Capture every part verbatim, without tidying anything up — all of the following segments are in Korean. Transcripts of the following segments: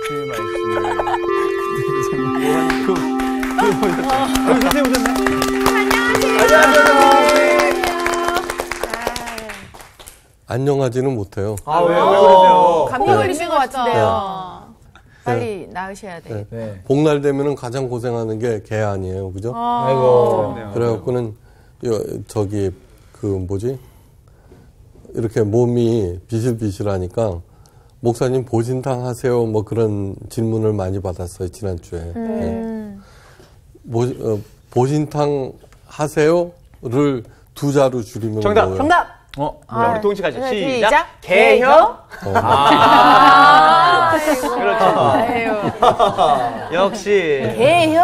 그 말씀을. 그, 그, 그, 선생님 오셨네? 안녕하세요. 안녕하지는 못해요. 아, 왜, 왜 그러세요? 감기 걸리신 것 같은데요. 네. 빨리 나으셔야 돼. 네. 네. 복날 되면은 가장 고생하는 게 개 아니에요, 그죠? 아, 아이고. 그래갖고는 요, 저기 그 뭐지? 이렇게 몸이 비실비실하니까 목사님 보신탕 하세요, 뭐 그런 질문을 많이 받았어요 지난주에. 음. 네. 보, 어, 보신탕 하세요를 두 자로 줄이면 정답! 뭐예요? 정답! 어, 아, 우리 동시 가죠. 시작. 시작. 개혀? 개혀? 어. 아, 아이고. 그렇죠. 아유. 역시. 개혀?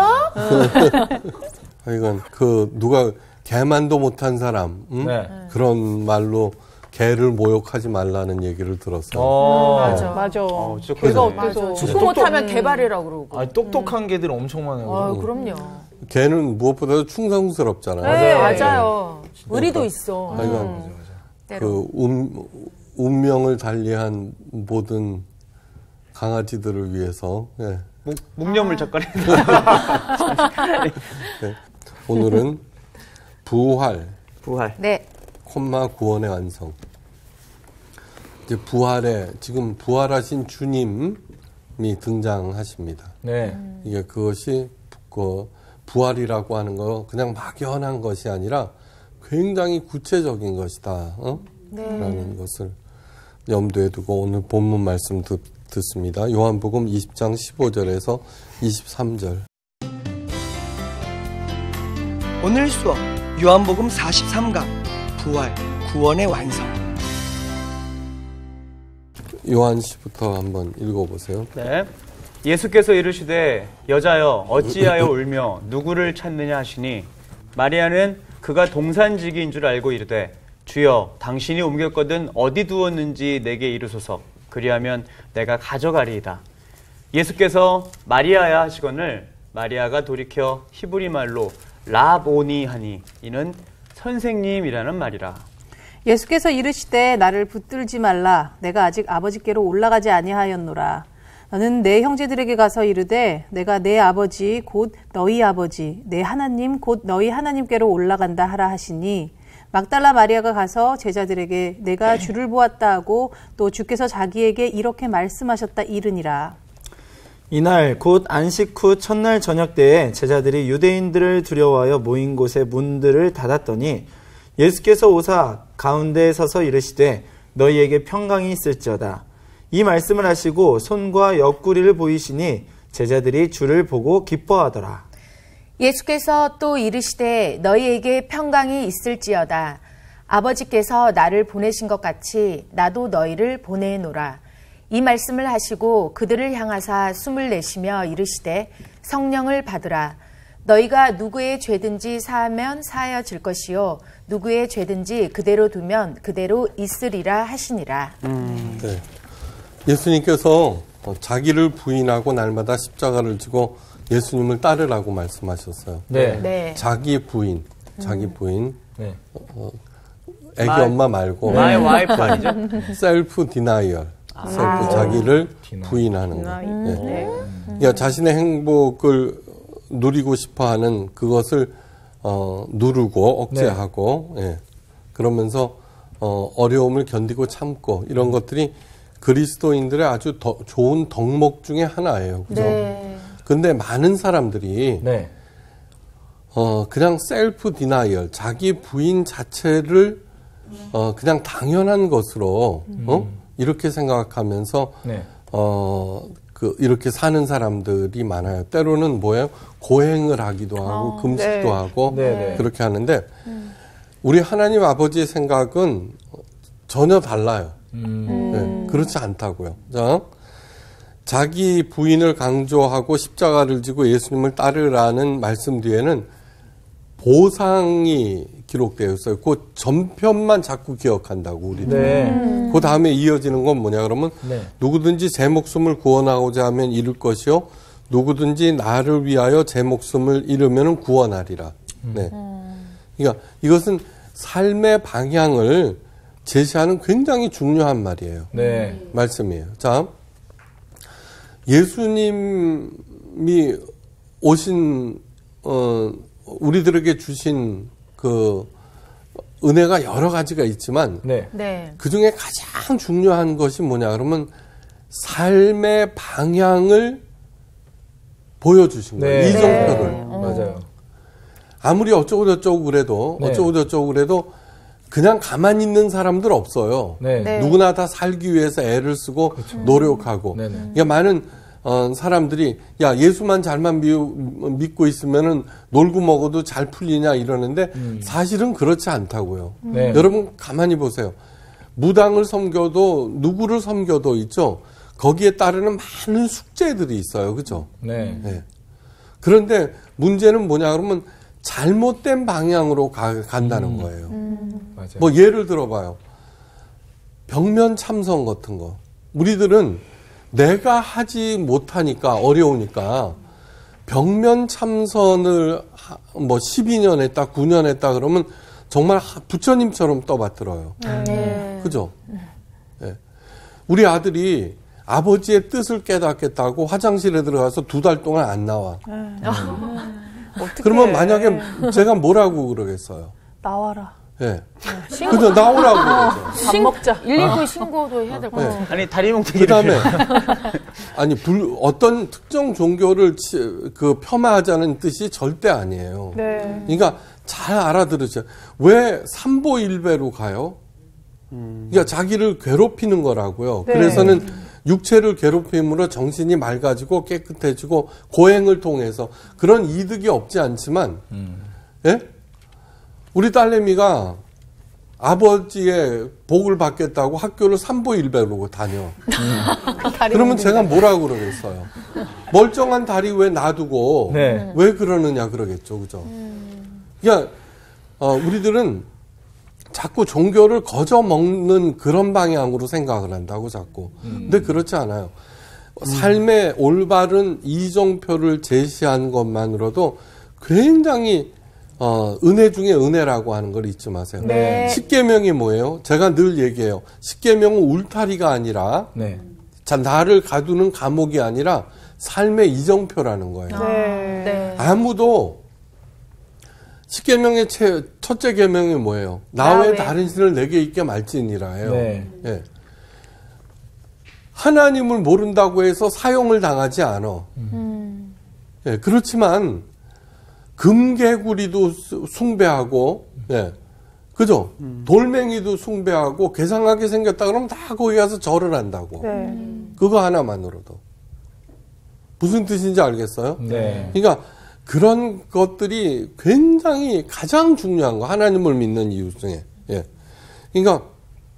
하여간 그 누가 개만도 못한 사람, 응? 네. 그런 말로 개를 모욕하지 말라는 얘기를 들었어요. 어, 맞아. 맞아. 어, 진짜 걔가 그러네. 어때서? 축구 못하면 개발이라고 그러고. 아, 똑똑한 개들 엄청 많아요. 아, 그럼요. 개는 무엇보다도 충성스럽잖아요. 네, 맞아요. 맞아요. 의리도 있어. 하여간 음. 때로. 그 운, 운명을 달리한 모든 강아지들을 위해서 예. 묵념을 젓가리. 네. 오늘은 부활, 부활. 네. 콤마 구원의 완성. 이제 부활에 지금 부활하신 주님이 등장하십니다. 네. 이게 그것이 그 부활이라고 하는 거 그냥 막연한 것이 아니라 굉장히 구체적인 것이다. 어? 네. 라는 것을 염두에 두고 오늘 본문 말씀 듣, 듣습니다. 요한복음 이십 장 십오 절에서 이십삼 절. 오늘 수업 요한복음 사십삼 강 부활 구원의 완성. 요한 씨부터 한번 읽어보세요. 네. 예수께서 이르시되 여자여 어찌하여 울며 누구를 찾느냐 하시니 마리아는 그가 동산지기인 줄 알고 이르되 주여 당신이 옮겼거든 어디 두었는지 내게 이르소서 그리하면 내가 가져가리이다. 예수께서 마리아야 하시거늘 마리아가 돌이켜 히브리 말로 라보니 하니 이는 선생님이라는 말이라. 예수께서 이르시되 나를 붙들지 말라. 내가 아직 아버지께로 올라가지 아니하였노라. 너는 내 형제들에게 가서 이르되 내가 내 아버지 곧 너희 아버지 내 하나님 곧 너희 하나님께로 올라간다 하라 하시니 막달라 마리아가 가서 제자들에게 내가 주를 보았다 하고 또 주께서 자기에게 이렇게 말씀하셨다 이르니라. 이날 곧 안식 후 첫날 저녁 때에 제자들이 유대인들을 두려워하여 모인 곳의 문들을 닫았더니 예수께서 오사 가운데에 서서 이르시되 너희에게 평강이 있을지어다. 이 말씀을 하시고 손과 옆구리를 보이시니 제자들이 주를 보고 기뻐하더라. 예수께서 또 이르시되 너희에게 평강이 있을지어다. 아버지께서 나를 보내신 것 같이 나도 너희를 보내노라. 이 말씀을 하시고 그들을 향하사 숨을 내쉬며 이르시되 성령을 받으라. 너희가 누구의 죄든지 사하면 사하여질 것이요 누구의 죄든지 그대로 두면 그대로 있으리라 하시니라. 음. 네. 예수님께서 자기를 부인하고 날마다 십자가를 지고 예수님을 따르라고 말씀하셨어요. 네. 네. 자기 부인, 자기 부인, 네. 어, 애기 My- 엄마 말고 마이 와이프 아니죠? 셀프 디나이얼, 셀프 자기를 부인하는 거. 네. 네. 그러니까 자신의 행복을 누리고 싶어하는 그것을 어, 누르고 억제하고, 예. 그러면서 어, 어려움을 견디고 참고 이런 것들이 그리스도인들의 아주 더 좋은 덕목 중에 하나예요. 그죠? 네. 근데 많은 사람들이 네. 어, 그냥 셀프 디나이얼, 자기 부인 자체를 어, 그냥 당연한 것으로 어? 이렇게 생각하면서 네. 어, 그 이렇게 사는 사람들이 많아요. 때로는 뭐예요? 고행을 하기도 하고 어, 금식도 네. 하고 네, 네. 그렇게 하는데 우리 하나님 아버지의 생각은 전혀 달라요. 음. 네, 그렇지 않다고요. 자, 자기 부인을 강조하고 십자가를 지고 예수님을 따르라는 말씀 뒤에는 보상이 기록되어 있어요. 그 전편만 자꾸 기억한다고 우리들. 네. 그 다음에 이어지는 건 뭐냐 그러면 네. 누구든지 제 목숨을 구원하고자 하면 잃을 것이요 누구든지 나를 위하여 제 목숨을 잃으면 구원하리라. 네. 그러니까 이것은 삶의 방향을 제시하는 굉장히 중요한 말이에요. 네. 말씀이에요. 자, 예수님이 오신 어 우리들에게 주신 그 은혜가 여러 가지가 있지만 네. 네. 그 중에 가장 중요한 것이 뭐냐 그러면 삶의 방향을 보여주신 거예요. 네. 이정표를. 네. 맞아요. 아무리 어쩌고 저쩌고 그래도 네. 어쩌고 저쩌고 그래도 그냥 가만히 있는 사람들 없어요. 네. 네. 누구나 다 살기 위해서 애를 쓰고 노력하고. 네네. 그러니까 많은 어, 사람들이 야 예수만 잘만 미, 믿고 있으면은 놀고 먹어도 잘 풀리냐 이러는데 사실은 그렇지 않다고요. 네. 여러분 가만히 보세요. 무당을 섬겨도 누구를 섬겨도 있죠. 거기에 따르는 많은 숙제들이 있어요. 그죠? 네. 네. 그런데 문제는 뭐냐 그러면 잘못된 방향으로 가, 간다는 음. 거예요. 맞아요. 뭐 예를 들어봐요. 벽면 참선 같은 거. 우리들은 내가 하지 못하니까 어려우니까 벽면 참선을 하- 뭐 십이 년 했다, 구 년 했다 그러면 정말 하- 부처님처럼 떠받들어요. 네. 그죠? 예. 우리 아들이 아버지의 뜻을 깨닫겠다고 화장실에 들어가서 두 달 동안 안 나와. 어떡해. 그러면 만약에 제가 뭐라고 그러겠어요? 나와라. 예. 그죠? 나오라고 그러죠. 밥 먹자. 일일구 신고도 해야 될 것 같아요. 아니 다리 몽둥이 그 다음에, 아니, 불, 어떤 특정 종교를 치, 그 폄하하자는 뜻이 절대 아니에요. 네. 그러니까 잘 알아들으세요. 왜 삼보일배로 가요? 그러니까 자기를 괴롭히는 거라고요. 네. 그래서는 육체를 괴롭힘으로 정신이 맑아지고 깨끗해지고 고행을 통해서 그런 이득이 없지 않지만, 예? 우리 딸내미가 아버지의 복을 받겠다고 학교를 삼보일배로 다녀. 그러면 제가 뭐라고 그러겠어요? 멀쩡한 다리 왜 놔두고 네. 왜 그러느냐 그러겠죠. 그죠? 그러니까 어, 우리들은 자꾸 종교를 거저 먹는 그런 방향으로 생각을 한다고 자꾸. 근데 그렇지 않아요. 삶의 올바른 이정표를 제시한 것만으로도 굉장히 어, 은혜 중에 은혜라고 하는 걸 잊지 마세요. 네. 십계명이 뭐예요? 제가 늘 얘기해요. 십계명은 울타리가 아니라 네. 자, 나를 가두는 감옥이 아니라 삶의 이정표라는 거예요. 네. 네. 아무도 십계명의 채- 첫째 계명이 뭐예요? 나 나 외에 외에. 다른 신을 내게 있게 말지니라예요. 네. 예. 하나님을 모른다고 해서 사용을 당하지 않아. 예, 그렇지만 금개구리도 수- 숭배하고, 예, 그죠? 돌멩이도 숭배하고 괴상하게 생겼다 그러면 다 거기 가서 절을 한다고. 네. 그거 하나만으로도 무슨 뜻인지 알겠어요? 네. 그러니까 그런 것들이 굉장히 가장 중요한 거 하나님을 믿는 이유 중에. 예. 그러니까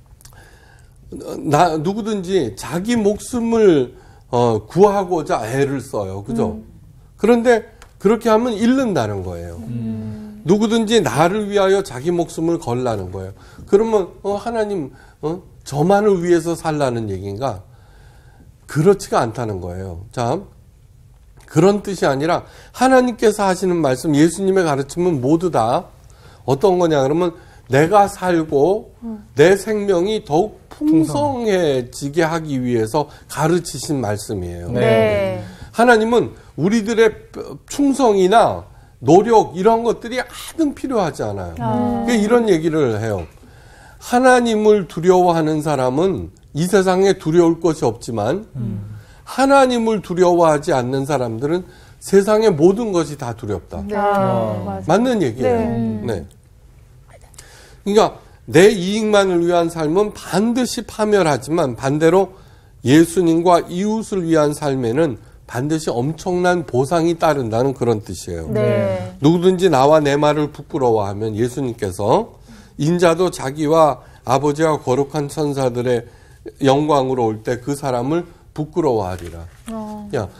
나 누구든지 자기 목숨을 어, 구하고자 애를 써요. 그죠? 그런데 그렇게 하면 잃는다는 거예요. 누구든지 나를 위하여 자기 목숨을 걸라는 거예요. 그러면 어, 하나님 어, 저만을 위해서 살라는 얘기인가? 그렇지가 않다는 거예요. 자, 그런 뜻이 아니라 하나님께서 하시는 말씀, 예수님의 가르침은 모두 다 어떤 거냐 그러면 내가 살고 내 생명이 더욱 풍성해지게 하기 위해서 가르치신 말씀이에요. 네. 네. 하나님은 우리들의 충성이나 노력 이런 것들이 하등 필요하지 않아요. 그러니까 이런 얘기를 해요. 하나님을 두려워하는 사람은 이 세상에 두려울 것이 없지만 하나님을 두려워하지 않는 사람들은 세상의 모든 것이 다 두렵다. 아, 맞아. 맞는 얘기예요. 네. 네. 그러니까 내 이익만을 위한 삶은 반드시 파멸하지만 반대로 예수님과 이웃을 위한 삶에는 반드시 엄청난 보상이 따른다는 그런 뜻이에요. 네. 누구든지 나와 내 말을 부끄러워하면 예수님께서 인자도 자기와 아버지와 거룩한 천사들의 영광으로 올 때 그 사람을 부끄러워하리라. 어. 야,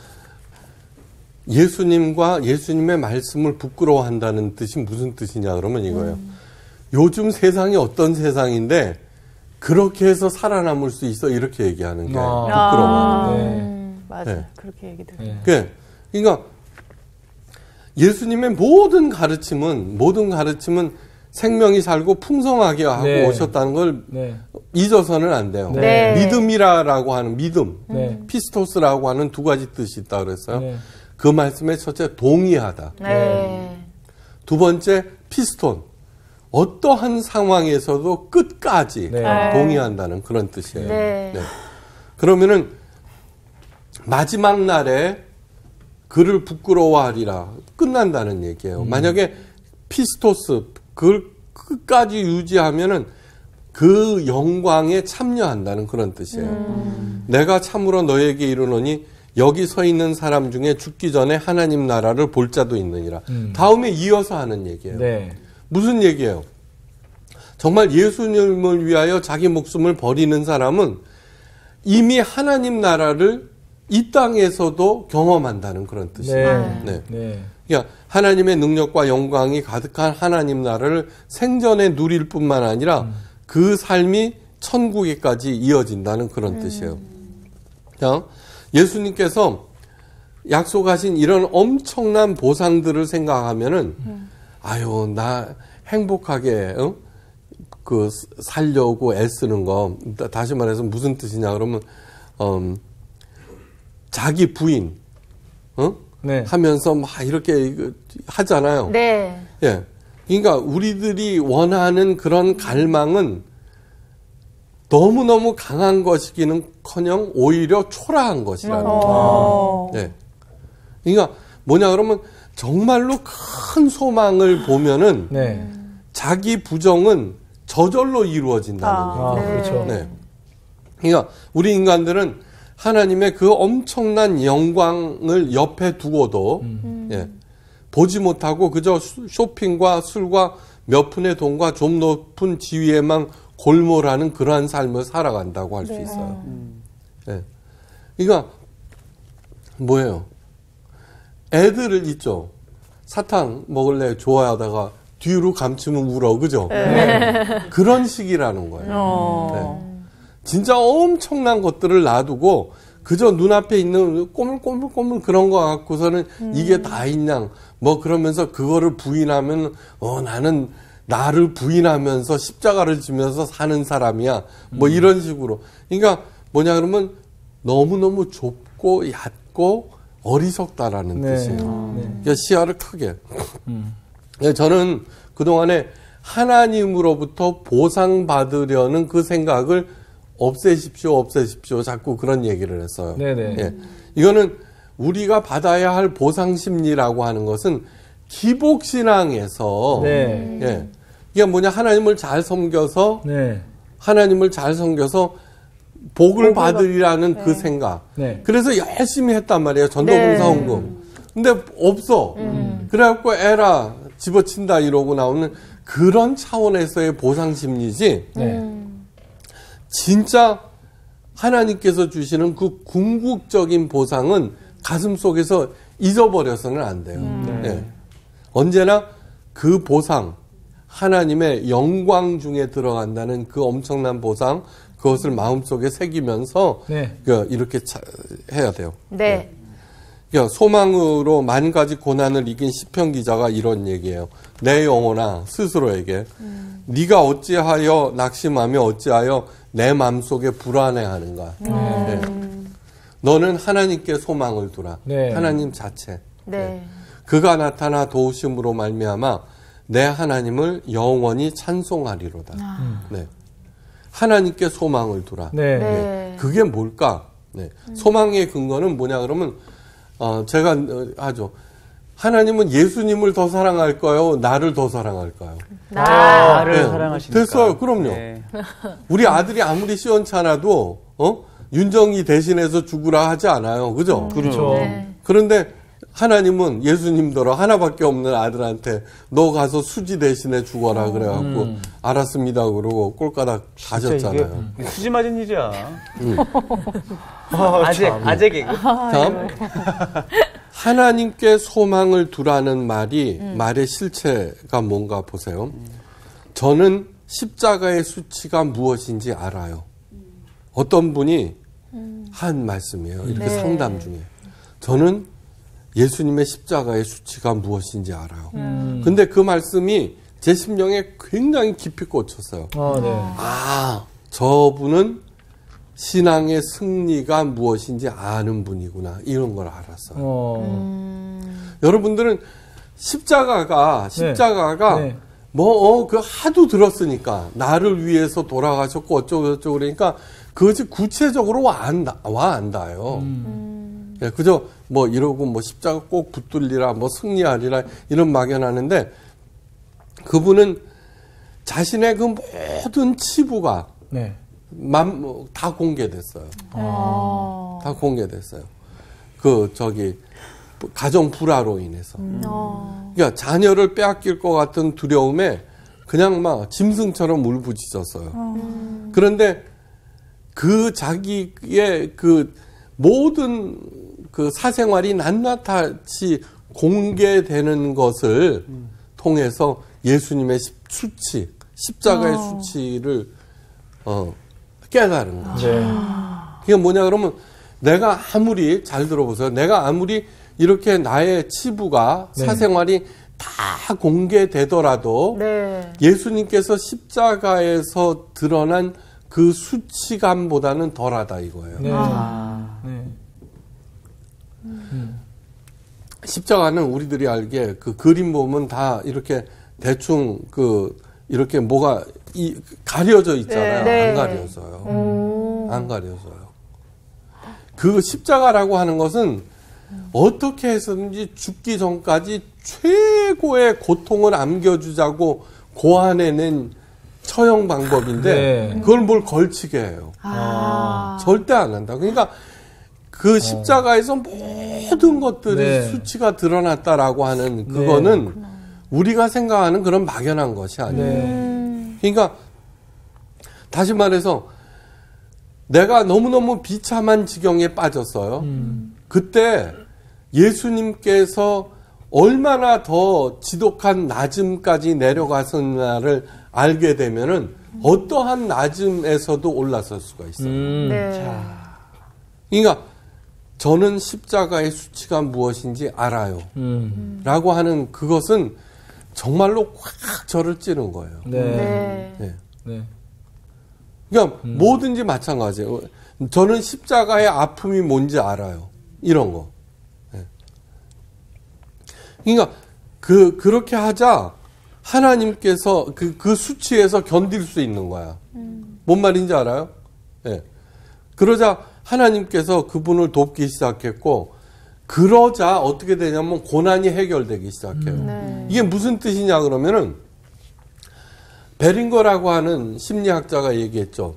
예수님과 예수님의 말씀을 부끄러워한다는 뜻이 무슨 뜻이냐 그러면 이거예요. 음. 요즘 세상이 어떤 세상인데 그렇게 해서 살아남을 수 있어 이렇게 얘기하는 게 아. 부끄러워. 네. 음, 맞아. 네. 그렇게 얘기 들어. 네. 그, 그러니까 예수님의 모든 가르침은 모든 가르침은 생명이 살고 풍성하게 하고 네. 오셨다는 걸 네. 잊어서는 안 돼요. 네. 믿음이라고 하는 믿음, 네. 피스토스라고 하는 두 가지 뜻이 있다 그랬어요. 네. 그 말씀에 첫째 동의하다. 네. 두 번째 피스톤. 어떠한 상황에서도 끝까지 네. 동의한다는 그런 뜻이에요. 네. 네. 그러면은 마지막 날에 그를 부끄러워하리라 끝난다는 얘기예요. 음. 만약에 피스토스 그걸 끝까지 유지하면은 그 영광에 참여한다는 그런 뜻이에요. 음. 내가 참으로 너에게 이르노니 여기 서 있는 사람 중에 죽기 전에 하나님 나라를 볼 자도 있느니라. 음. 다음에 이어서 하는 얘기예요. 네. 무슨 얘기예요? 정말 예수님을 위하여 자기 목숨을 버리는 사람은 이미 하나님 나라를 이 땅에서도 경험한다는 그런 뜻이에요. 네. 네. 네. 그러니까 하나님의 능력과 영광이 가득한 하나님 나라를 생전에 누릴 뿐만 아니라 음. 그 삶이 천국에까지 이어진다는 그런 뜻이에요. 그냥 예수님께서 약속하신 이런 엄청난 보상들을 생각하면은 아유 나 행복하게 어? 그 살려고 애쓰는 거 다시 말해서 무슨 뜻이냐 그러면 음, 자기 부인 어? 네. 하면서 막 이렇게 하잖아요. 네. 예. 그러니까 우리들이 원하는 그런 갈망은 너무너무 강한 것이기는커녕 오히려 초라한 것이라는 거예요. 어. 예. 그러니까 뭐냐 그러면 정말로 큰 소망을 보면은 네. 자기 부정은 저절로 이루어진다는 아. 거예요. 아, 네. 그렇죠. 네. 그러니까 우리 인간들은 하나님의 그 엄청난 영광을 옆에 두고도 예, 보지 못하고 그저 쇼핑과 술과 몇 푼의 돈과 좀 높은 지위에만 골몰하는 그러한 삶을 살아간다고 할 수 있어요. 예. 그러니까 뭐예요? 애들을 있죠. 사탕 먹을래 좋아하다가 뒤로 감추면 울어, 그죠? 네. 그런 식이라는 거예요. 어. 네. 진짜 엄청난 것들을 놔두고 그저 눈앞에 있는 꼬물꼬물꼬물 그런 거 갖고서는 음. 이게 다 있냐 뭐 그러면서 그거를 부인하면 어 나는 나를 부인하면서 십자가를 지면서 사는 사람이야 뭐 음. 이런 식으로 그러니까 뭐냐 그러면 너무너무 좁고 얕고 어리석다라는 네. 뜻이에요. 아, 네. 그러니까 시야를 크게 음. 저는 그동안에 하나님으로부터 보상받으려는 그 생각을 없애십시오, 없애십시오. 자꾸 그런 얘기를 했어요. 네네. 예. 이거는 우리가 받아야 할 보상 심리라고 하는 것은 기복신앙에서 네. 예. 이게 뭐냐 하나님을 잘 섬겨서 네. 하나님을 잘 섬겨서 복을 받으리라는 네. 그 생각. 네. 그래서 열심히 했단 말이에요. 전도봉사 네. 헌금. 근데 없어. 음. 그래갖고 에라 집어친다 이러고 나오는 그런 차원에서의 보상 심리지. 네. 진짜 하나님께서 주시는 그 궁극적인 보상은 가슴 속에서 잊어버려서는 안 돼요. 음. 예. 언제나 그 보상, 하나님의 영광 중에 들어간다는 그 엄청난 보상, 그것을 마음속에 새기면서 네. 그 이렇게 차, 해야 돼요. 네. 그러니까 소망으로 만 가지 고난을 이긴 시편 기자가 이런 얘기예요. 내 영혼아 스스로에게 음. 네가 어찌하여 낙심하며 어찌하여 내 마음속에 불안해하는가. 음. 네. 너는 하나님께 소망을 두라. 네. 하나님 자체. 네. 그가 나타나 도우심으로 말미암아 내 하나님을 영원히 찬송하리로다. 아. 네. 하나님께 소망을 두라. 네. 네. 그게 뭘까? 네. 소망의 근거는 뭐냐 그러면 어, 제가 하죠. 하나님은 예수님을 더 사랑할까요? 나를 더 사랑할까요? 나를 네. 사랑하시니까. 됐어요. 그럼요. 네. 우리 아들이 아무리 시원찮아도 어? 윤정이 대신해서 죽으라 하지 않아요. 그죠? 그렇죠. 네. 그런데 하나님은 예수님더러 하나밖에 없는 아들한테 너 가서 수지 대신에 죽어라 그래갖고 음. 알았습니다 그러고 꼴가닥 가셨잖아요. 이게 수지 맞은 일이야. 음. 아재, 아재 개그. 다음 하나님께 소망을 두라는 말이 말의 실체가 뭔가 보세요. 저는 십자가의 수치가 무엇인지 알아요. 어떤 분이 한 말씀이에요. 이렇게 네. 상담 중에 저는 예수님의 십자가의 수치가 무엇인지 알아요. 음. 근데 그 말씀이 제 심령에 굉장히 깊이 꽂혔어요. 어, 네. 아, 저분은 신앙의 승리가 무엇인지 아는 분이구나. 이런 걸 알았어요. 어. 음. 여러분들은 십자가가, 십자가가, 네. 뭐, 어, 그 하도 들었으니까, 나를 위해서 돌아가셨고, 어쩌고저쩌고 그러니까, 그것이 구체적으로 와 안다, 와 안다요. 음. 예, 그저, 뭐, 이러고, 뭐, 십자가 꼭 붙들리라, 뭐, 승리하리라, 이런 막연하는데, 그분은 자신의 그 모든 치부가, 네. 만, 뭐, 다 공개됐어요. 어. 다 공개됐어요. 그, 저기, 가정 불화로 인해서. 어. 그러니까 자녀를 빼앗길 것 같은 두려움에 그냥 막 짐승처럼 울부짖었어요. 음. 그런데 그 자기의 그 모든 그 사생활이 낱낱이 공개되는 것을 음. 통해서 예수님의 수치, 십자가의 어. 수치를 어, 깨달은 거죠. 네. 그게 뭐냐 그러면 내가 아무리 잘 들어보세요. 내가 아무리 이렇게 나의 치부가 네. 사생활이 다 공개되더라도 네. 예수님께서 십자가에서 드러난 그 수치감보다는 덜하다 이거예요. 네. 아. 네. 십자가는 우리들이 알기에 그 그림 보면 다 이렇게 대충 그 이렇게 뭐가 이 가려져 있잖아요. 네. 안 가려져요. 오. 안 가려져요. 그 십자가라고 하는 것은 어떻게 해서든지 죽기 전까지 최고의 고통을 안겨주자고 고안해낸 처형 방법인데 네. 그걸 뭘 걸치게 해요. 아. 절대 안 한다. 그러니까 그 십자가에서 모든 것들이 네. 수치가 드러났다라고 하는 그거는 네. 우리가 생각하는 그런 막연한 것이 아니에요. 음. 그러니까 다시 말해서 내가 너무너무 비참한 지경에 빠졌어요. 음. 그때 예수님께서 얼마나 더 지독한 낮음까지 내려갔었나를 알게 되면은 어떠한 낮음에서도 올라설 수가 있어요. 음. 네. 자. 그러니까 저는 십자가의 수치가 무엇인지 알아요. 음. 라고 하는 그것은 정말로 확 저를 찌른 거예요. 네. 네. 네. 네. 그러니까 뭐든지 마찬가지예요. 저는 십자가의 아픔이 뭔지 알아요. 이런 거. 네. 그러니까 그 그렇게 하자 하나님께서 그, 그 수치에서 견딜 수 있는 거야. 음. 뭔 말인지 알아요? 네. 그러자 하나님께서 그분을 돕기 시작했고 그러자 어떻게 되냐면 고난이 해결되기 시작해요. 음. 네. 이게 무슨 뜻이냐 그러면은 베링거라고 하는 심리학자가 얘기했죠.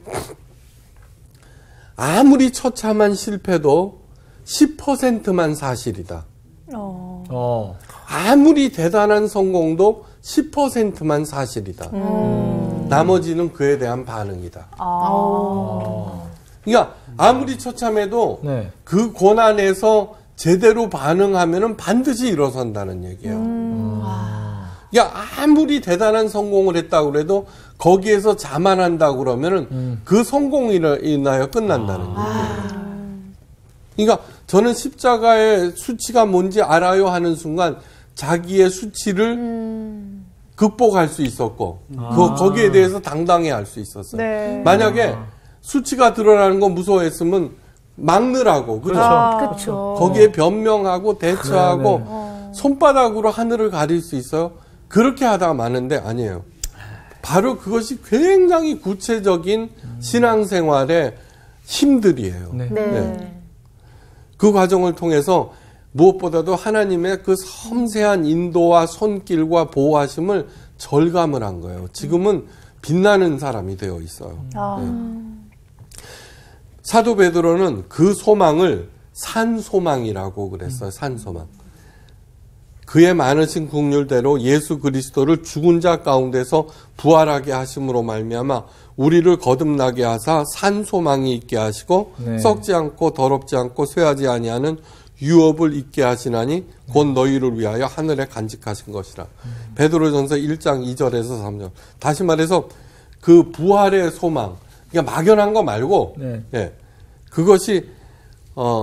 아무리 처참한 실패도 십 퍼센트만 사실이다. 어. 어. 아무리 대단한 성공도 십 퍼센트만 사실이다. 음. 나머지는 그에 대한 반응이다. 아. 그러니까 아무리 처참해도 네. 그 고난에서 제대로 반응하면은 반드시 일어선다는 얘기예요. 음. 그러니까 아무리 대단한 성공을 했다고 그래도 거기에서 자만한다고 그러면은 음. 그 성공으로 인하여 끝난다는 얘기예요. 그러니까 저는 십자가의 수치가 뭔지 알아요 하는 순간 자기의 수치를 음. 극복할 수 있었고 아. 그, 거기에 대해서 당당해 할 수 있었어요. 네. 만약에 수치가 드러나는 거 무서워했으면 막느라고 그죠? 아, 그렇죠. 거기에 변명하고 대처하고 네, 네. 손바닥으로 하늘을 가릴 수 있어요? 그렇게 하다가 마는데 아니에요. 바로 그것이 굉장히 구체적인 신앙생활의 힘들이에요. 네. 네. 네. 그 과정을 통해서 무엇보다도 하나님의 그 섬세한 인도와 손길과 보호하심을 절감을 한 거예요. 지금은 빛나는 사람이 되어 있어요. 아. 네. 사도 베드로는 그 소망을 산소망이라고 그랬어요. 산소망. 그의 많으신 긍휼대로 예수 그리스도를 죽은 자 가운데서 부활하게 하심으로 말미암아 우리를 거듭나게 하사 산소망이 있게 하시고 네. 썩지 않고 더럽지 않고 쇠하지 아니하는 유업을 있게 하시나니 곧 너희를 위하여 하늘에 간직하신 것이라. 음. 베드로전서 일 장 이 절에서 삼 절. 다시 말해서 그 부활의 소망. 그러니까 막연한 거 말고 네. 예. 그것이 어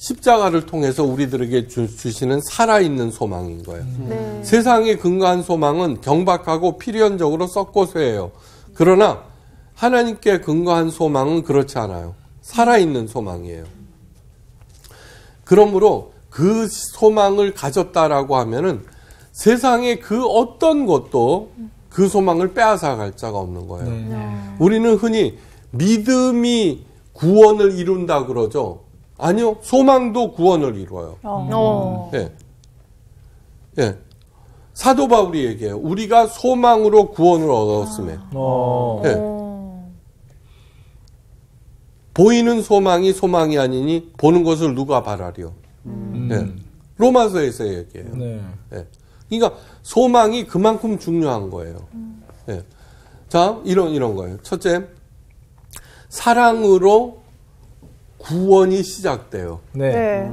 십자가를 통해서 우리들에게 주, 주시는 살아있는 소망인 거예요. 네. 세상에 근거한 소망은 경박하고 필연적으로 썩고 쇠해요. 그러나 하나님께 근거한 소망은 그렇지 않아요. 살아있는 소망이에요. 그러므로 그 소망을 가졌다라고 하면은 세상의 그 어떤 것도 그 소망을 빼앗아 갈 자가 없는 거예요. 네. 우리는 흔히 믿음이 구원을 이룬다 그러죠. 아니요. 소망도 구원을 이루어요. 어. 예. 예. 사도 바울이 얘기해요. 우리가 소망으로 구원을 얻었음에. 어. 예. 보이는 소망이 소망이 아니니 보는 것을 누가 바라리요. 음. 예. 로마서에서 얘기해요. 네. 예. 그러니까 소망이 그만큼 중요한 거예요. 예. 자, 이런 이런 거예요. 첫째, 사랑으로 구원이 시작돼요. 네. 네.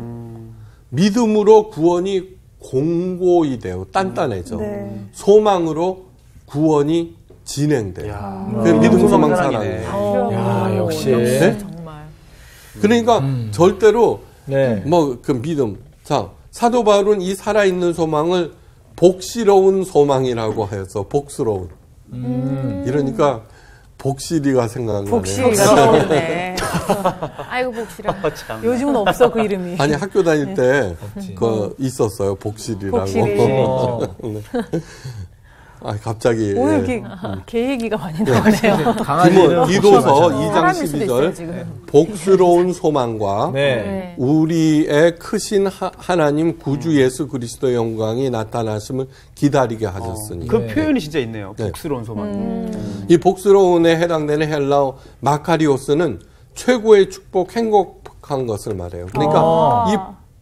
믿음으로 구원이 공고히 돼요. 단단해져. 네. 소망으로 구원이 진행돼요. 야, 그게 믿음, 소망, 사랑이네. 사랑이에요. 야, 역시. 네? 정말. 그러니까 절대로 네. 뭐 그 믿음. 자, 사도 바울은 이 살아있는 소망을 복시러운 소망이라고 해서 복스러운. 음. 이러니까 복실이가 생각나네요. 복실이가 네. 아이고 복실아. 어, 참. 요즘은 없어 그 이름이. 아니 학교 다닐 때 그 있었어요. 복실이라고. 복실이. 어. 네. 아 갑자기 오늘 예. 이렇게 개 얘기가 많이 나오네요. 강아지는 디모, 디도서 이 장 사람일 수도 십이 있어요, 절 지금. 복스러운 소망과 네. 네. 우리의 크신 하, 하나님 구주 예수 그리스도의 영광이 나타나심을 기다리게 하셨으니 그 네. 표현이 진짜 있네요. 네. 복스러운 소망. 이 복스러운에 해당되는 헬라어 마카리오스는 최고의 축복, 행복한 것을 말해요. 그러니까 아. 이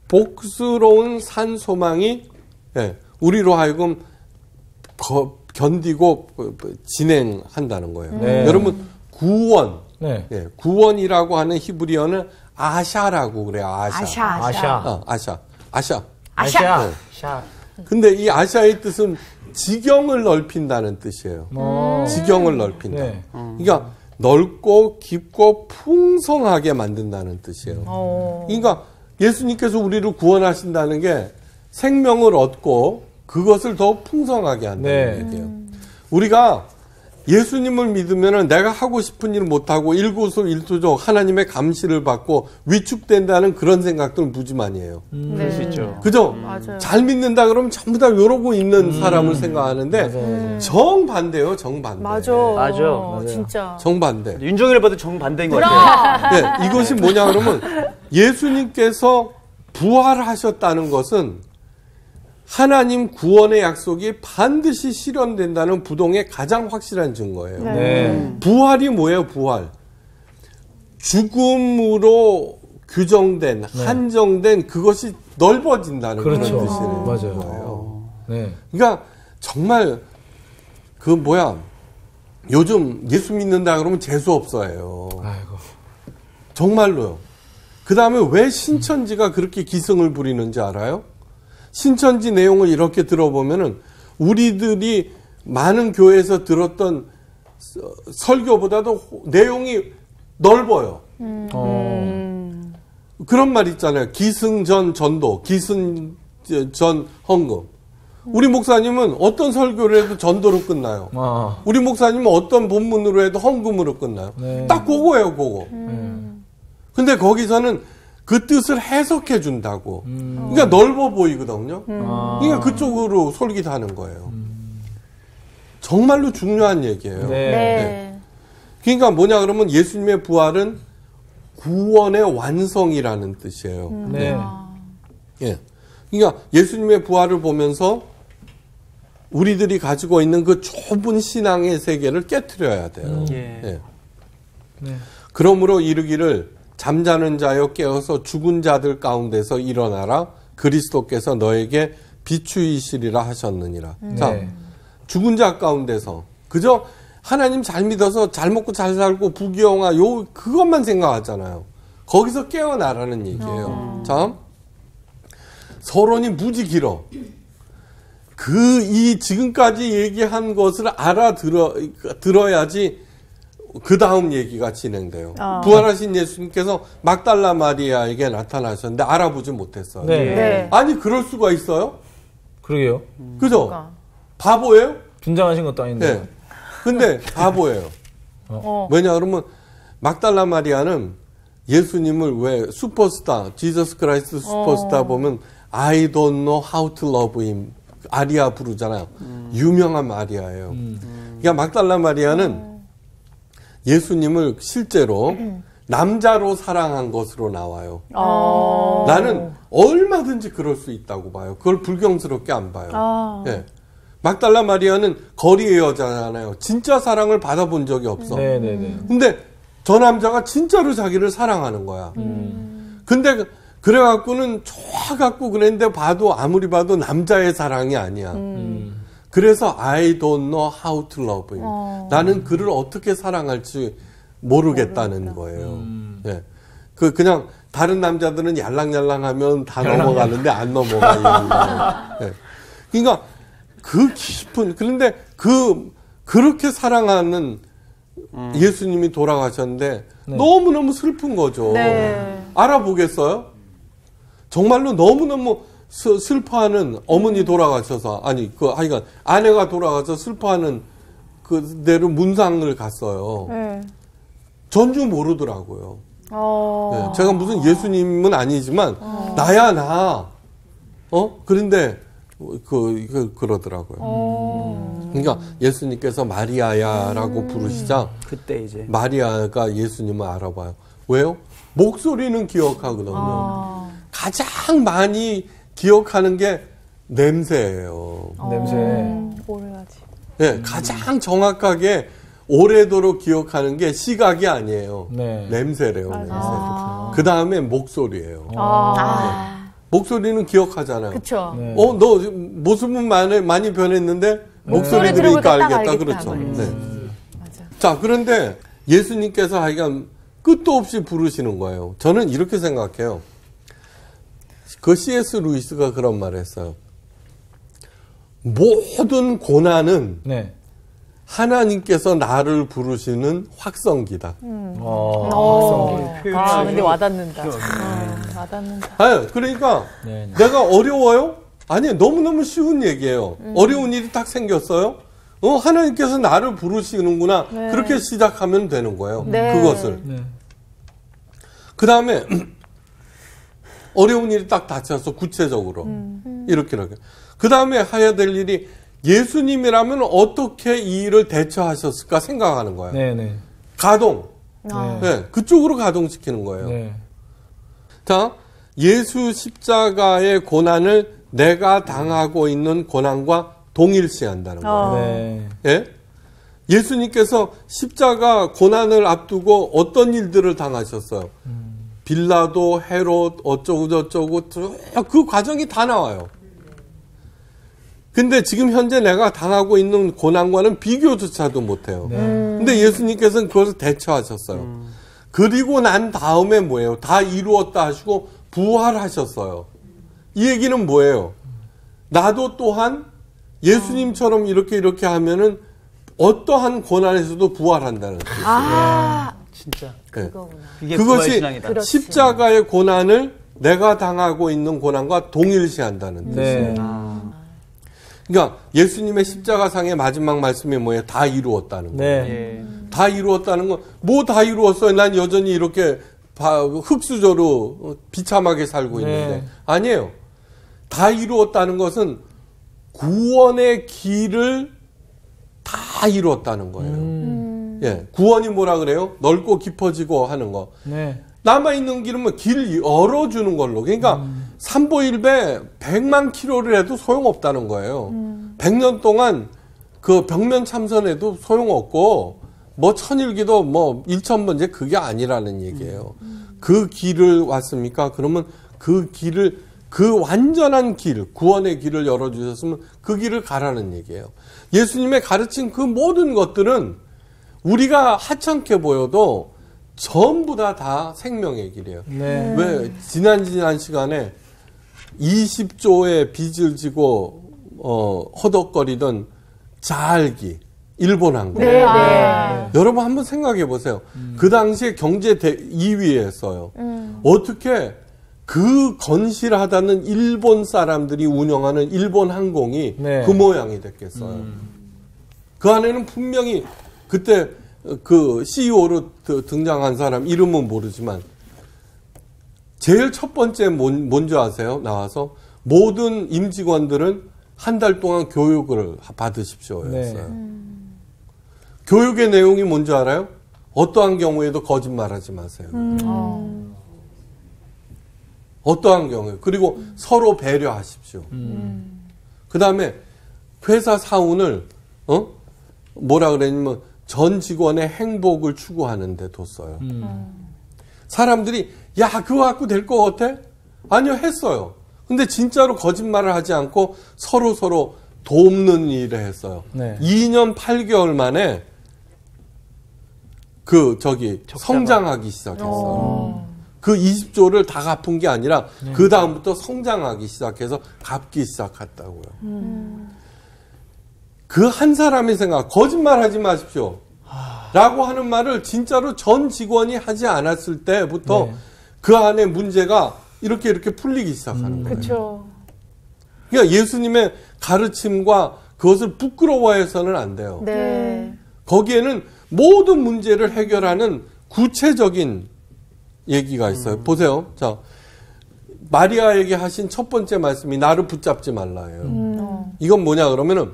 복스러운 산 소망이 예, 우리로 하여금 거, 견디고 진행한다는 거예요. 네. 여러분 구원, 네. 예, 구원이라고 하는 히브리어는 아샤라고 그래요. 아샤. 아샤. 아샤. 어, 아샤. 아샤. 아샤. 네. 샤. 근데 이 아샤의 뜻은 지경을 넓힌다는 뜻이에요. 어. 지경을 넓힌다. 네. 그러니까 넓고 깊고 풍성하게 만든다는 뜻이에요. 어. 그러니까 예수님께서 우리를 구원하신다는 게 생명을 얻고 그것을 더 풍성하게 한다는 네. 얘기예요. 우리가 예수님을 믿으면 내가 하고 싶은 일을 못하고 일거수일투족 하나님의 감시를 받고 위축된다는 그런 생각들은 무지 많이 해요. 그럴 수 있죠. 그죠? 맞아요. 잘 믿는다 그러면 전부 다 이러고 있는 사람을 생각하는데 맞아요. 정반대예요. 정반대. 맞아. 맞아. 맞아. 진짜. 정반대. 윤종이를 봐도 정반대인 것 같아요. 네, 이것이 뭐냐 그러면 예수님께서 부활하셨다는 것은 하나님 구원의 약속이 반드시 실현된다는 부동의 가장 확실한 증거예요. 네. 부활이 뭐예요? 부활. 죽음으로 규정된, 한정된 그것이 넓어진다는 그렇죠. 그런 뜻이에요. 맞아요. 거예요. 네. 그러니까 정말 그 뭐야 요즘 예수 믿는다 그러면 재수 없어해요. 아이고. 정말로요. 그 다음에 왜 신천지가 그렇게 기승을 부리는지 알아요? 신천지 내용을 이렇게 들어보면은 우리들이 많은 교회에서 들었던 설교보다도 내용이 넓어요. 어. 그런 말 있잖아요. 기승전 전도, 기승전 헌금. 우리 목사님은 어떤 설교를 해도 전도로 끝나요. 아. 우리 목사님은 어떤 본문으로 해도 헌금으로 끝나요. 네. 딱 그거예요, 그거. 근데 거기서는 그 뜻을 해석해 준다고. 그러니까 넓어 보이거든요. 아. 그러니까 그쪽으로 솔깃하는 거예요. 정말로 중요한 얘기예요. 네. 네. 그러니까 뭐냐 그러면 예수님의 부활은 구원의 완성이라는 뜻이에요. 네. 예. 그러니까 예수님의 부활을 보면서 우리들이 가지고 있는 그 좁은 신앙의 세계를 깨트려야 돼요. 예. 예. 네. 그러므로 이르기를 잠자는 자여 깨어서 죽은 자들 가운데서 일어나라. 그리스도께서 너에게 비추이시리라 하셨느니라. 자, 네. 죽은 자 가운데서 그저 하나님 잘 믿어서 잘 먹고 잘 살고 부귀영화 요 그것만 생각하잖아요. 거기서 깨어나라는 얘기예요. 자, 서론이 무지 길어. 그 이 지금까지 얘기한 것을 알아들어 들어야지 그 다음 얘기가 진행돼요. 아. 부활하신 예수님께서 막달라 마리아에게 나타나셨는데 알아보지 못했어요. 네. 네. 아니 그럴 수가 있어요? 그러게요. 그죠? 그러니까. 바보예요? 분장하신 것도 아닌데. 네. 근데 바보예요. 어. 왜냐 그러면 막달라 마리아는 예수님을 왜 슈퍼스타, 지저스 크라이스트 슈퍼스타 어. 보면 I don't know how to love him 아리아 부르잖아요. 음. 유명한 마리아예요. 음. 그러니까 막달라 마리아는 음. 예수님을 실제로 음. 남자로 사랑한 것으로 나와요. 어. 나는 얼마든지 그럴 수 있다고 봐요. 그걸 불경스럽게 안 봐요. 아. 네. 막달라 마리아는 거리의 여자잖아요. 진짜 사랑을 받아본 적이 없어. 네네네. 근데 저 남자가 진짜로 자기를 사랑하는 거야. 음. 근데 그래갖고는 좋아갖고 그랬는데 봐도 아무리 봐도 남자의 사랑이 아니야. 음. 그래서 I don't know how to love him. 어. 나는 그를 어떻게 사랑할지 모르겠다는 모르겠다. 거예요. 음. 예. 그 그냥 다른 남자들은 얄랑얄랑하면 다 넘어가는데 안 넘어가. 예. 그러니까 그 깊은 그런데 그 그렇게 사랑하는 음. 예수님이 돌아가셨는데 네. 너무너무 슬픈 거죠. 네. 알아보겠어요? 정말로 너무너무 스, 슬퍼하는 어머니 돌아가셔서 아니 그 하여간 아내가 돌아가서 슬퍼하는 그대로 문상을 갔어요. 네. 전주 모르더라고요. 어. 네, 제가 무슨 예수님은 아니지만 어. 나야 나. 어? 그런데 그, 그 그러더라고요. 어. 그러니까 예수님께서 마리아야라고 음. 부르시자 그때 이제 마리아가 예수님을 알아봐요. 왜요? 목소리는 기억하거든요. 아. 가장 많이 기억하는 게 냄새예요. 냄새. 음, 오래가지. 네, 가장 정확하게 오래도록 기억하는 게 시각이 아니에요. 네. 냄새래요. 냄새. 아. 그 다음에 목소리예요. 아. 아, 목소리는 기억하잖아요. 그쵸. 네. 어, 너 모습은 많이, 많이 변했는데 목소리 목소리 들으니까 들어보니까 딱 알겠다. 알겠다, 그렇죠. 그거지. 네. 맞아. 자, 그런데 예수님께서 하여간 끝도 없이 부르시는 거예요. 저는 이렇게 생각해요. 그 씨에스 루이스가 그런 말을 했어요. 모든 고난은 네. 하나님께서 나를 부르시는 확성기다. 어. 어. 표현이 아, 아주 근데 와닿는다. 그렇죠. 아, 와닿는다. 아니, 그러니까 네, 네. 내가 어려워요? 아니, 너무너무 쉬운 얘기예요. 음. 어려운 일이 딱 생겼어요? 어, 하나님께서 나를 부르시는구나. 네. 그렇게 시작하면 되는 거예요. 네. 그것을. 네. 그 다음에 어려운 일이 딱 닥쳐서 구체적으로 음. 이렇게 이렇게. 그 다음에 해야 될 일이 예수님이라면 어떻게 이 일을 대처하셨을까 생각하는 거예요. 네, 네. 가동. 네. 네, 그쪽으로 가동시키는 거예요. 네. 자, 예수 십자가의 고난을 내가 당하고 있는 고난과 동일시한다는 거예요. 어. 네. 예? 예수님께서 십자가 고난을 앞두고 어떤 일들을 당하셨어요? 음. 빌라도, 헤롯, 어쩌고 저쩌고 쭉 그 과정이 다 나와요. 근데 지금 현재 내가 당하고 있는 고난과는 비교조차도 못해요. 네. 근데 예수님께서는 그것을 대처하셨어요. 음. 그리고 난 다음에 뭐예요? 다 이루었다 하시고 부활하셨어요. 이 얘기는 뭐예요? 나도 또한 예수님처럼 이렇게 이렇게 하면은 어떠한 고난에서도 부활한다는 뜻이에요. 아, 진짜 네. 그거구나. 이게 그것이 부활신앙이다. 그렇지. 십자가의 고난을 내가 당하고 있는 고난과 동일시한다는 뜻이에요. 네. 아, 그러니까 예수님의 십자가상의 마지막 말씀이 뭐예요? 다 이루었다는 거예요. 네. 예. 다 이루었다는 건 뭐 다 이루었어요? 난 여전히 이렇게 바- 흙수저로 비참하게 살고 있는데 네. 아니에요. 다 이루었다는 것은 구원의 길을 다 이루었다는 거예요. 음. 예, 구원이 뭐라 그래요? 넓고 깊어지고 하는 거. 네. 남아있는 길은 길 열어주는 걸로. 그러니까 음. 삼보일배 백만 킬로를 해도 소용없다는 거예요. 백 년 동안 그 벽면 참선해도 소용없고 뭐 천일기도 뭐 일천번째 그게 아니라는 얘기예요. 그 길을 왔습니까? 그러면 그 길을 그 완전한 길, 구원의 길을 열어주셨으면 그 길을 가라는 얘기예요. 예수님의 가르친 그 모든 것들은 우리가 하찮게 보여도 전부 다 다 생명의 길이에요. 네. 왜 지난 지난 시간에 이십 조의 빚을 지고 어, 허덕거리던 자알기 일본 항공. 네, 네. 여러분 한번 생각해 보세요. 음. 그 당시에 경제 이 위였어요. 음. 어떻게 그 건실하다는 일본 사람들이 운영하는 일본 항공이 네. 그 모양이 됐겠어요. 음. 그 안에는 분명히 그때 그 씨이오로 등장한 사람 이름은 모르지만 제일 첫 번째 뭔, 뭔지 아세요? 나와서 모든 임직원들은 한 달 동안 교육을 받으십시오. 였어요. 네. 음. 교육의 내용이 뭔지 알아요? 어떠한 경우에도 거짓말하지 마세요. 음. 어. 어떠한 경우에. 그리고 음. 서로 배려하십시오. 음. 그 다음에 회사 사운을 어? 뭐라 그랬냐면 전 직원의 행복을 추구하는 데 뒀어요. 음. 사람들이 야 그거 갖고 될 것 같아? 아니요 했어요. 근데 진짜로 거짓말을 하지 않고 서로 서로 돕는 일을 했어요. 네. 이 년 팔 개월 만에 그 저기 적자가. 성장하기 시작했어요. 오. 그 이십 조를 다 갚은 게 아니라 네. 그 다음부터 성장하기 시작해서 갚기 시작했다고요. 음. 그 한 사람의 생각 거짓말하지 마십시오. 라고 하는 말을 진짜로 전 직원이 하지 않았을 때부터 네. 그 안에 문제가 이렇게 이렇게 풀리기 시작하는 음, 거예요. 그쵸. 그러니까 예수님의 가르침과 그것을 부끄러워해서는 안 돼요. 네. 거기에는 모든 문제를 해결하는 구체적인 얘기가 있어요. 음. 보세요. 자, 마리아에게 하신 첫 번째 말씀이 나를 붙잡지 말라예요. 음. 이건 뭐냐 그러면은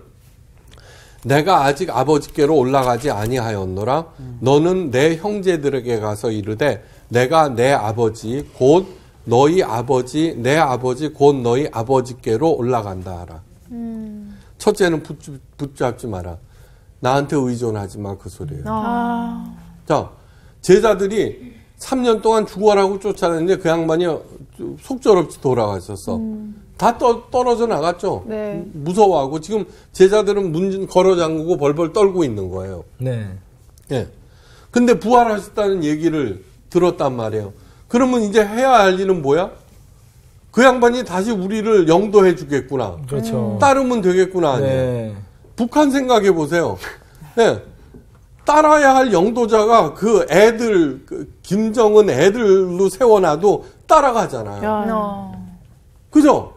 내가 아직 아버지께로 올라가지 아니하였노라. 음. 너는 내 형제들에게 가서 이르되 내가 내 아버지 곧 너희 아버지 내 아버지 곧 너희 아버지께로 올라간다 하라. 음. 첫째는 붙, 붙잡지 마라. 나한테 의존하지 마 그 소리예요. 아. 자, 제자들이 삼 년 동안 죽어라고 쫓아냈는데 그 양반이 속절없이 돌아가셨어. 음. 다 떠, 떨어져 나갔죠. 네. 무서워하고 지금 제자들은 문 걸어 잠그고 벌벌 떨고 있는 거예요. 네. 예. 근데 부활하셨다는 얘기를 들었단 말이에요. 그러면 이제 해야 할 일은 뭐야? 그 양반이 다시 우리를 영도해 주겠구나. 그렇죠. 따르면 되겠구나. 아니에요. 네. 북한 생각해 보세요. 네. 따라야 할 영도자가 그 애들, 그 김정은 애들로 세워놔도 따라가잖아요. 야. 그죠?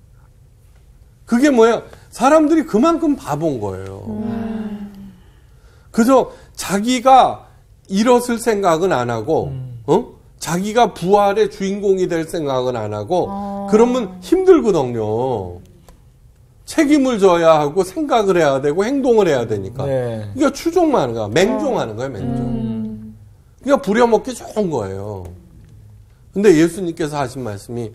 그게 뭐야? 사람들이 그만큼 바본 거예요. 음. 그저 자기가 일었을 생각은 안 하고, 음. 어? 자기가 부활의 주인공이 될 생각은 안 하고, 어. 그러면 힘들거든요. 책임을 져야 하고, 생각을 해야 되고, 행동을 해야 되니까. 네. 그러니까 추종하는 거야. 맹종하는 거야, 맹종. 음. 그러니까 부려먹기 좋은 거예요. 근데 예수님께서 하신 말씀이,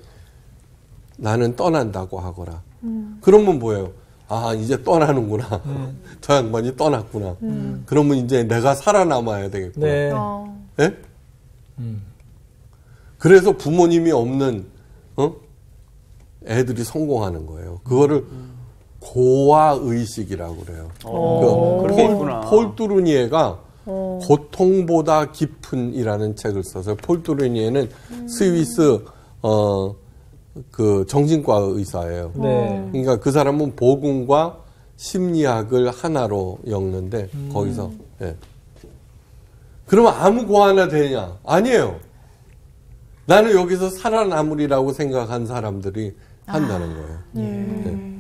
나는 떠난다고 하거라. 음. 그러면 뭐예요? 아, 이제 떠나는구나. 음. 저 양반이 떠났구나. 음. 그러면 이제 내가 살아남아야 되겠구나. 네. 어. 네? 음. 그래서 부모님이 없는, 어? 애들이 성공하는 거예요. 그거를 음. 고아의식이라고 그래요. 오, 그 폴, 폴 뚜루니에가 오. 고통보다 깊은이라는 책을 써서 폴 뚜루니에는 음. 스위스, 어, 그 정신과 의사예요. 네. 그러니까 그 사람은 복음과 심리학을 하나로 엮는데 음. 거기서 예. 그러면 아무 고 하나 되냐? 아니에요. 나는 여기서 살아남으리라고 생각한 사람들이 한다는 거예요. 음. 예.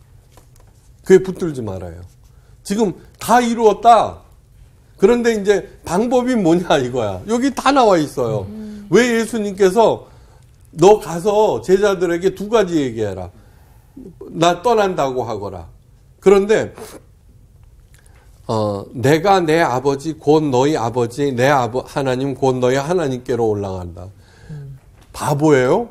그게 붙들지 말아요. 지금 다 이루었다. 그런데 이제 방법이 뭐냐 이거야. 여기 다 나와 있어요. 음. 왜 예수님께서 너 가서 제자들에게 두 가지 얘기해라. 나 떠난다고 하거라. 그런데 어, 내가 내 아버지 곧 너희 아버지 내 아버 하나님 곧 너희 하나님께로 올라간다. 음. 바보예요?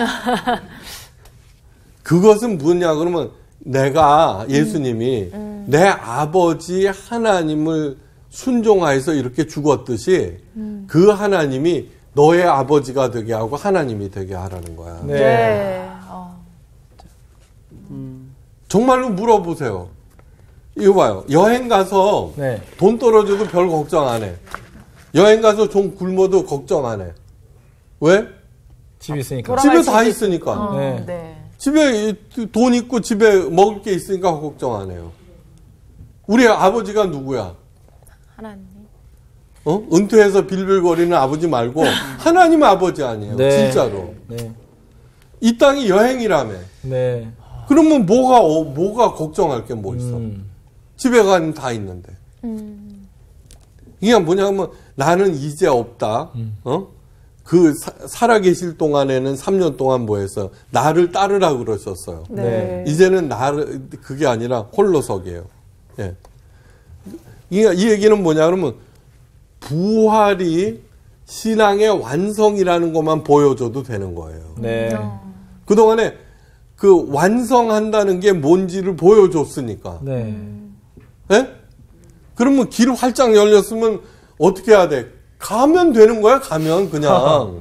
그것은 뭐냐 그러면 내가 예수님이 음. 음. 내 아버지 하나님을 순종하여서 이렇게 죽었듯이 음. 그 하나님이 너의 아버지가 되게 하고 하나님이 되게 하라는 거야. 네. 네. 어. 음. 정말로 물어보세요. 이거 봐요. 여행 가서 네. 돈 떨어져도 별 걱정 안 해. 여행 가서 좀 굶어도 걱정 안 해. 왜? 집에 있으니까. 집에 다 있으니까. 어, 네. 네. 집에 돈 있고 집에 먹을 게 있으니까 걱정 안 해요. 우리 아버지가 누구야? 하나님. 어? 은퇴해서 빌빌거리는 아버지 말고 하나님 아버지 아니에요. 네. 진짜로. 네. 이 땅이 여행이라며. 네. 그러면 뭐가 어, 뭐가 걱정할 게 뭐 있어? 음. 집에 가면 다 있는데. 음. 이게 뭐냐면 나는 이제 없다. 음. 어? 그 사, 살아계실 동안에는 삼 년 동안 뭐 했어요? 나를 따르라 그러셨어요. 네. 이제는 나를 그게 아니라 홀로서기예요. 예. 이, 이 얘기는 뭐냐 그러면 부활이 신앙의 완성이라는 것만 보여줘도 되는 거예요. 네. 그동안에 그 완성한다는 게 뭔지를 보여줬으니까. 네. 예? 그러면 길 활짝 열렸으면 어떻게 해야 돼? 가면 되는 거야, 가면 그냥.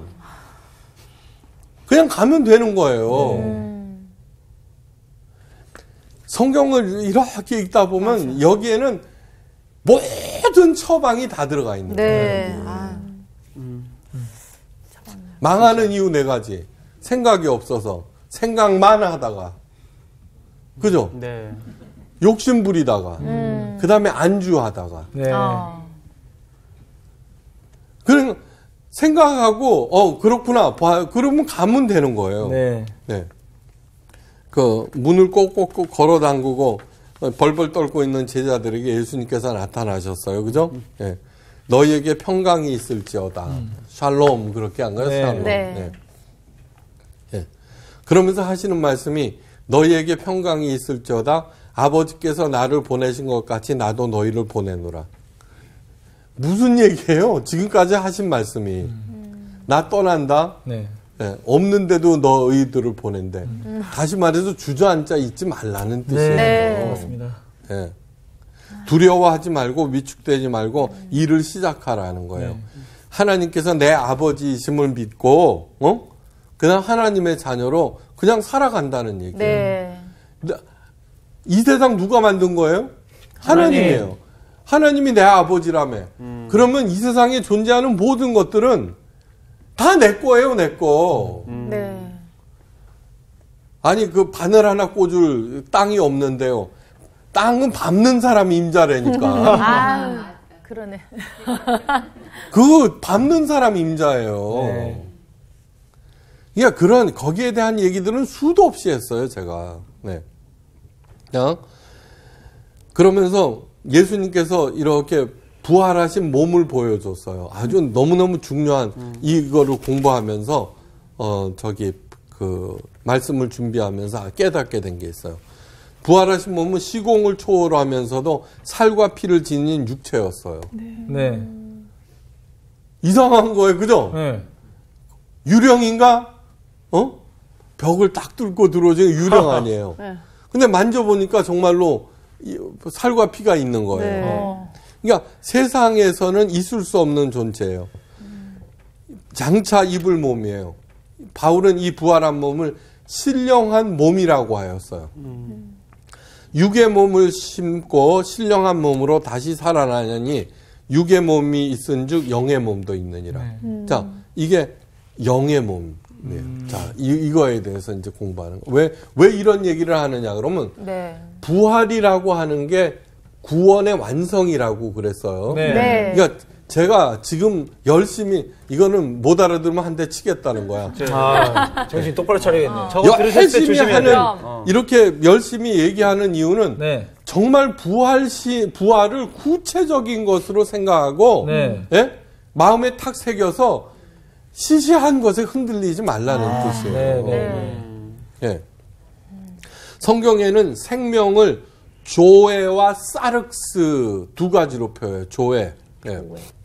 그냥 가면 되는 거예요. 네. 성경을 이렇게 읽다 보면 맞아. 여기에는 모든 처방이 다 들어가 있는 거예요. 네. 아. 음. 망하는 이유 네 가지. 생각이 없어서. 생각만 하다가. 그죠? 네. 욕심 부리다가. 음. 그 다음에 안주하다가. 네. 어. 그냥 생각하고, 어, 그렇구나. 봐. 그러면 가면 되는 거예요. 네. 네. 그, 문을 꼭꼭꼭 걸어 담그고, 벌벌 떨고 있는 제자들에게 예수님께서 나타나셨어요. 그죠? 예. 네. 너희에게 평강이 있을지어다. 음. 샬롬. 그렇게 한 거예요. 네. 샬롬. 네. 네. 네. 그러면서 하시는 말씀이 너희에게 평강이 있을지어다. 아버지께서 나를 보내신 것 같이 나도 너희를 보내노라. 무슨 얘기예요? 지금까지 하신 말씀이. 음. 나 떠난다. 네. 네, 없는데도 너희들을 보낸대. 음. 다시 말해서 주저앉아 있지 말라는 뜻이에요. 네. 맞습니다. 네. 두려워하지 말고 위축되지 말고 음. 일을 시작하라는 거예요. 네. 하나님께서 내 아버지이심을 믿고 어? 그냥 하나님의 자녀로 그냥 살아간다는 얘기예요. 네. 이 세상 누가 만든 거예요? 하나님이에요. 하나님. 하나님이 내 아버지라며. 음. 그러면 이 세상에 존재하는 모든 것들은 다 내 거예요, 내 거. 음. 네. 아니, 그 바늘 하나 꽂을 땅이 없는데요. 땅은 밟는 사람이 임자라니까. 아, 그러네. 그 밟는 사람이 임자예요. 네. 그러니까 그런, 거기에 대한 얘기들은 수도 없이 했어요, 제가. 네. 그냥, 그러면서 예수님께서 이렇게 부활하신 몸을 보여줬어요. 아주 너무너무 중요한 음. 이거를 공부하면서 어 저기 그 말씀을 준비하면서 깨닫게 된 게 있어요. 부활하신 몸은 시공을 초월하면서도 살과 피를 지닌 육체였어요. 네. 네. 이상한 거예요, 그죠? 네. 유령인가? 어? 벽을 딱 뚫고 들어오지 유령 아니에요. 네. 근데 만져보니까 정말로 살과 피가 있는 거예요. 네. 그러니까 세상에서는 있을 수 없는 존재예요. 장차 입을 몸이에요. 바울은 이 부활한 몸을 신령한 몸이라고 하였어요. 음. 육의 몸을 심고 신령한 몸으로 다시 살아나니 육의 몸이 있은즉 영의 몸도 있느니라. 네. 음. 자, 이게 영의 몸이에요. 음. 자, 이, 이거에 대해서 이제 공부하는 거. 왜, 왜 이런 얘기를 하느냐 그러면 네. 부활이라고 하는 게 구원의 완성이라고 그랬어요. 네. 네. 그러니까 제가 지금 열심히 이거는 못 알아들으면 한 대 치겠다는 거야. 아, 정신 똑바로 차려야겠네. 어. 저거 들으실 때 조심해야 하는 돼요. 어. 이렇게 열심히 얘기하는 이유는 네. 정말 부활시 부활을 구체적인 것으로 생각하고 네. 예? 마음에 탁 새겨서 시시한 것에 흔들리지 말라는 아, 뜻이에요. 네, 네. 예. 성경에는 생명을 조에와 사륵스 두 가지로 표해요. 조에. 예.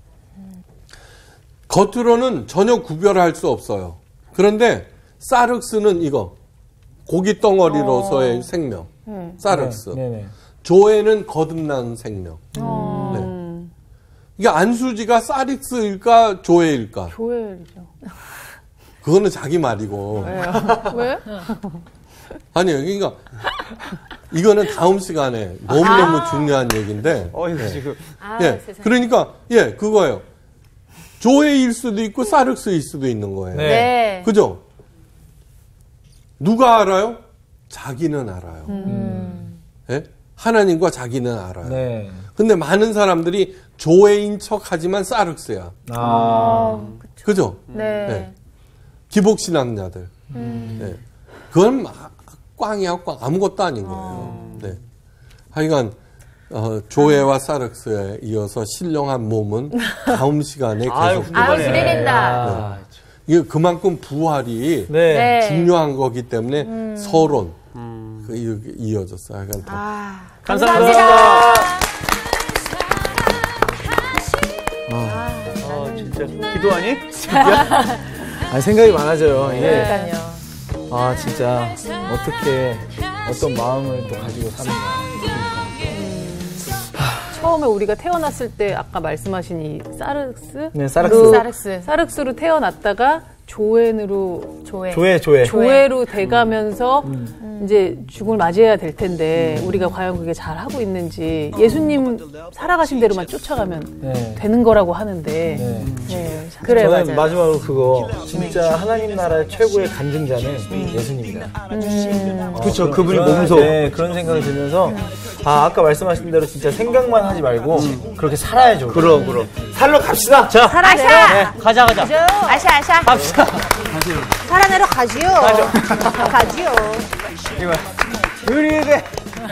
겉으로는 전혀 구별할 수 없어요. 그런데 사륵스는 이거 고기 덩어리로서의 어. 생명. 음. 사륵스. 네, 네, 네. 조에는 거듭난 생명. 어. 네. 이게 안수지가 사릭스일까 조에일까? 조엘이죠. 그거는 자기 말이고. 왜? 아니요, 그러니까 이거는 다음 시간에 너무너무 아~ 중요한 얘기인데. 어, 이거 지금. 아, 예, 세상에. 그러니까 예, 그거예요. 조에일 수도 있고 사륵스일 수도 있는 거예요. 네. 그죠? 누가 알아요? 자기는 알아요. 음. 예? 하나님과 자기는 알아요. 네. 근데 많은 사람들이 조회인 척하지만 사륵스야. 아. 그죠? 네. 네. 기복신앙자들. 네. 그건 막 꽝이야, 꽝. 아무것도 아닌 거예요. 네. 하여간, 어, 조회와 사륵스에 이어서 신령한 몸은 다음 시간에 아유, 계속. 아유, 네. 기대된다. 아, 이게 그만큼 부활이 네. 네. 중요한 거기 때문에 서론. 그 이- 이어졌어요. 하여간 다. 아, 감사합니다. 감사합니다. 아, 진짜 기도하니? 아, 생각이 많아져요. 이게. 그러니까요. 아, 진짜 어떻게 어떤 마음을 또 가지고 사는가. 처음에 우리가 태어났을 때 아까 말씀하신 이 사륵스? 네, 사륵스. 로- 사륵스. 사륵스로 태어났다가 조앤으로 조회. 조회, 조회. 조회로 돼가면서 이제 죽음을 맞이해야 될 텐데 우리가 과연 그게 잘 하고 있는지 예수님 살아가신 대로만 쫓아가면 네. 되는 거라고 하는데 네. 네, 참 그래, 저는 맞아요. 마지막으로 그거 진짜 하나님 나라의 최고의 간증자는 예수님이다. 그렇죠. 그분이 그런- 몸소. 네, 그런 생각이 들면서 아 아까 말씀하신 대로 진짜 생각만 하지 말고 그렇게 살아야죠. 그럼, 그럼. 살러 갑시다. 자, 아샤! 가자, 가자. 아샤, 아샤. 갑시다. 살아내러 가지요. 가지요. 우리에게.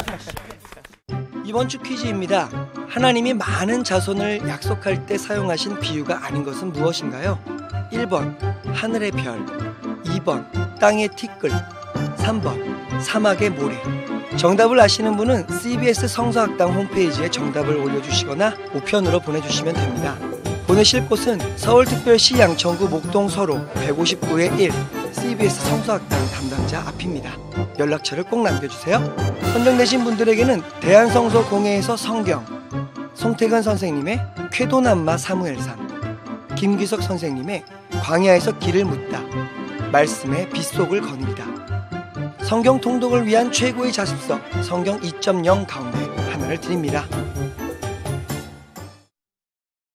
이번 주 퀴즈입니다. 하나님이 많은 자손을 약속할 때 사용하신 비유가 아닌 것은 무엇인가요? 일 번 하늘의 별, 이 번 땅의 티끌, 삼 번 사막의 모래. 정답을 아시는 분은 씨비에스 성서학당 홈페이지에 정답을 올려주시거나 우편으로 보내주시면 됩니다. 보내실 곳은 서울특별시 양천구 목동서로 백오십구의 일 씨비에스 성서학당 담당자 앞입니다. 연락처를 꼭 남겨주세요. 선정되신 분들에게는 대한성서공회에서 성경, 송태근 선생님의 쾌도남마 사무엘상, 김기석 선생님의 광야에서 길을 묻다, 말씀의 빗속을 거닐다, 성경 통독을 위한 최고의 자습서 성경 이 점 영 가운데 하나를 드립니다.